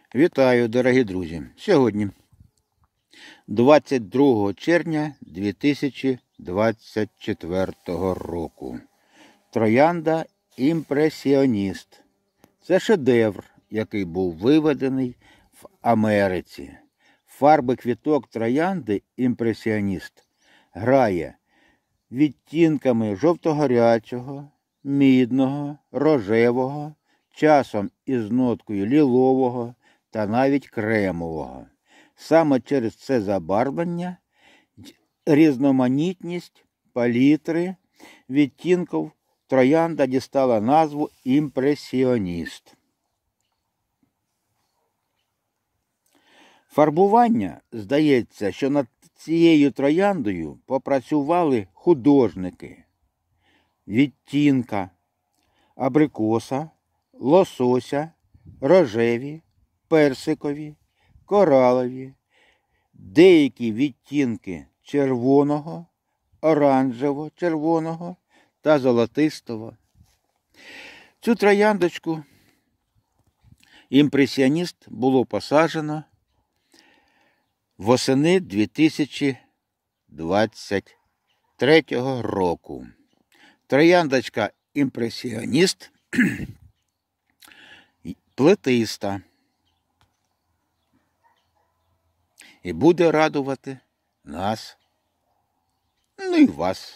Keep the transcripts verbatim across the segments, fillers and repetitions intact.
Вітаю, дорогі друзі! Сьогодні, двадцять другого червня дві тисячі двадцять четвертого року, троянда імпресіоніст. Це шедевр, який був виведений в Америці. Фарби квіток троянди імпресіоніст грає відтінками жовто-гарячого, мідного, рожевого, часом із ноткою лілового та навіть кремового. Саме через це забарвлення різноманітність палітри відтінків троянда дістала назву імпресіоніст. Фарбування, здається, що над цією трояндою попрацювали художники. Відтінка абрикоса, лосося, рожеві, персикові, коралові, деякі відтінки червоного, оранжево-червоного та золотистого. Цю трояндочку імпресіоніст було посаджено восени дві тисячі двадцять третього року. Трояндочка імпресіоніст плетиста і буде радувати нас, ну і вас.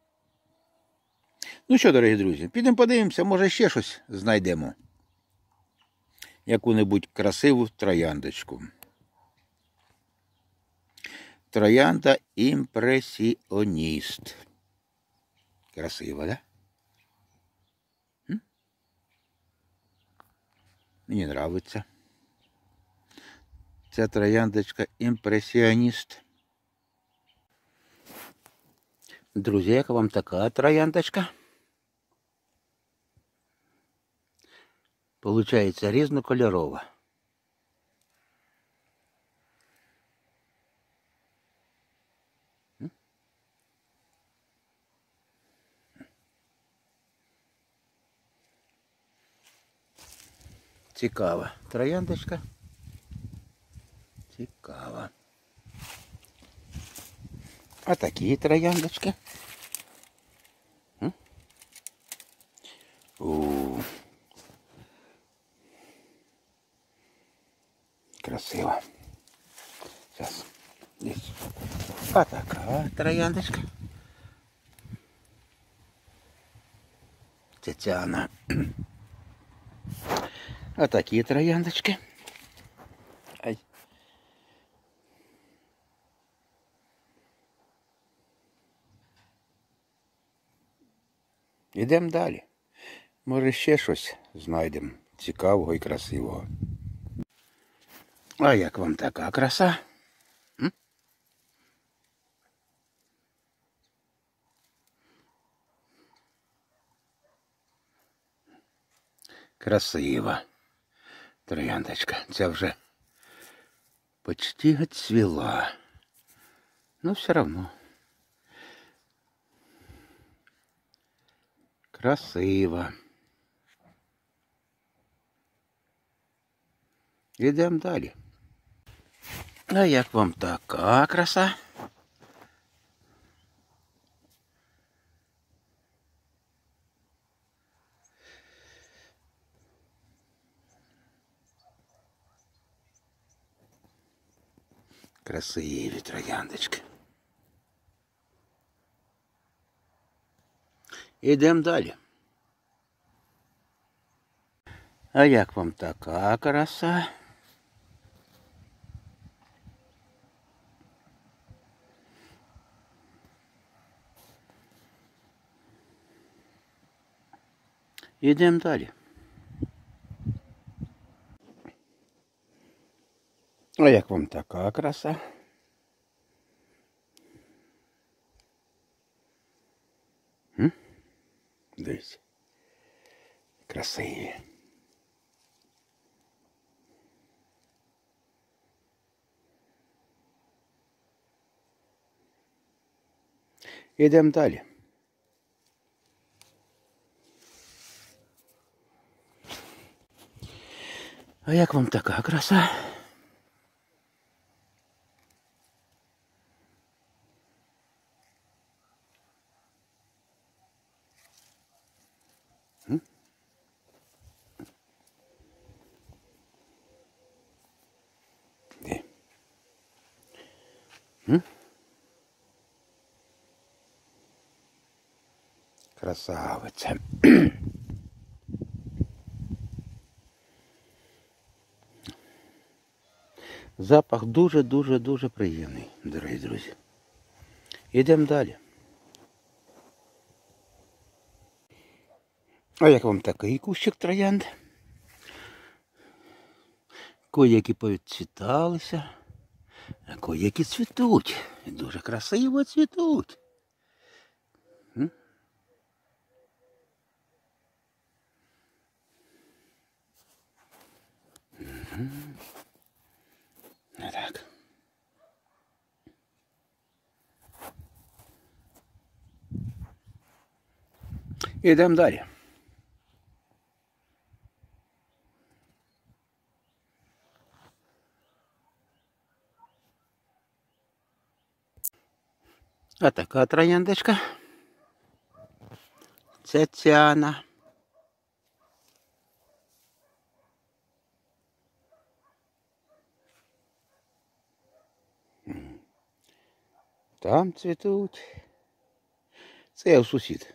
Ну що, дорогі друзі, підемо подивимося, може ще щось знайдемо. Яку-небудь красиву трояндочку. Троянда імпресіоніст. Красиво, да? М? Мені нравиться. Ця трояндочка імпресіоніст. Друзі, яка вам така трояндочка? Получається різнокольорова. Цікава трояндочка. Цікава. А такі трояндочки. У. Красиво. Зараз. Десь. А така трояндочка. Тетяна. А такі трояндочки. Ай. Ідемо далі. Може ще щось знайдемо цікавого і красивого. А як вам така краса? М? Красива трояндочка. Ця вже почти отцвіла. Но все равно. Красиво. Ідемо далі. А як вам така краса? Красиві трояндочки. Ідемо далі. А як вам така краса? Ідемо далі. А як вам така краса? М? Дивіться. Красиві. Ідемо далі. А як вам така краса? М? Де? М? Красавиця. Запах дуже-дуже-дуже приємний, дорогі друзі. Йдемо далі. А як вам такий кущик троянд? Кої-які повідцвіталися, а кої-які цвітуть. І дуже красиво цвітуть. М? Угу. Так. Ідемо далі. А така трояндочка. Цяцяна. Там цвітуть. Це я у сусід.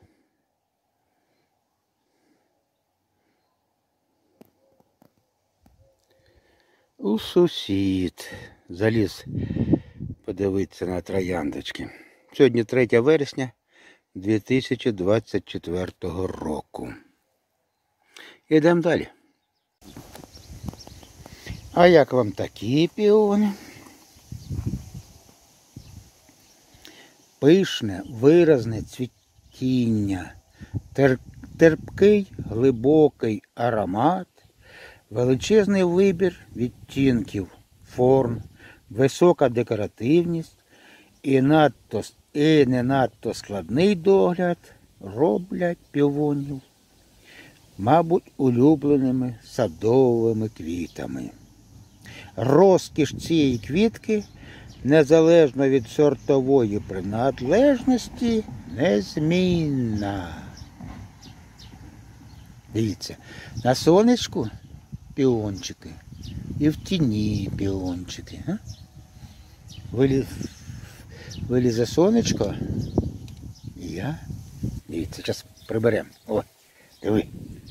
У сусід. Заліз подивитися на трояндочки. Сьогодні третє вересня дві тисячі двадцять четвертого року. Ідемо далі. А як вам такі піони? Пишне, виразне цвітіння, тер... терпкий, глибокий аромат, величезний вибір відтінків, форм, висока декоративність і, надто, і не надто складний догляд роблять піонів, мабуть, улюбленими садовими квітами. Розкіш цієї квітки незалежно від сортової приналежності незмінна. Дивіться, на сонечку піончики і в тіні піончики. А? Виліз, вилізе сонечко, і я. Дивіться, зараз приберемо. О, диви.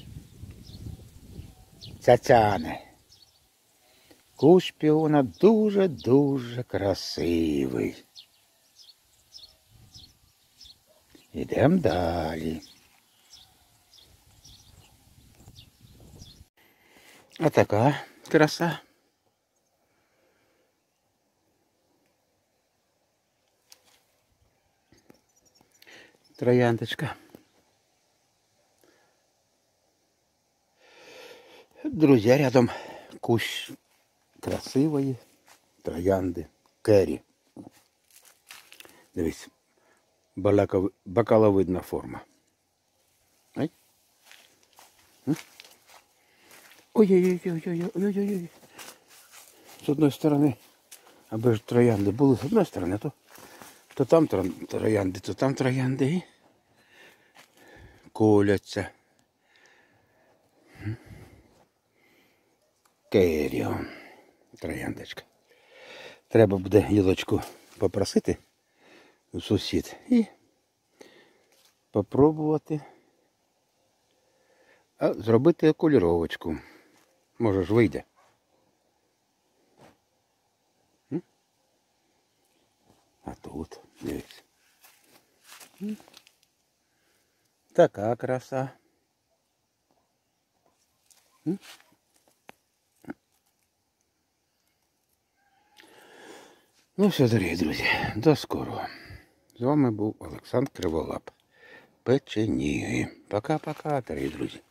Цяцяне. Кущ піона дуже-дуже красивий. Ідемо далі. А така краса. Трояндочка. Друзья, рядом кущ красивої троянди Керрі. Дивись, бакаловидна форма. Ай. Ой-ой-ой-ой-ой-ой-ой-ой. З одної сторони, аби ж троянди були з одної сторони, то, то там троянди, то там троянди і коляться. Керрі. Трояндочка. Треба буде гілочку попросити у сусід і попробувати а зробити кольоровочку. Може ж вийде. А тут, дивіться. Така краса. Ну все, дорогі друзі, до скорого. З вами був Олександр Криволап. Печеніги. Пока-пока, дорогі друзі.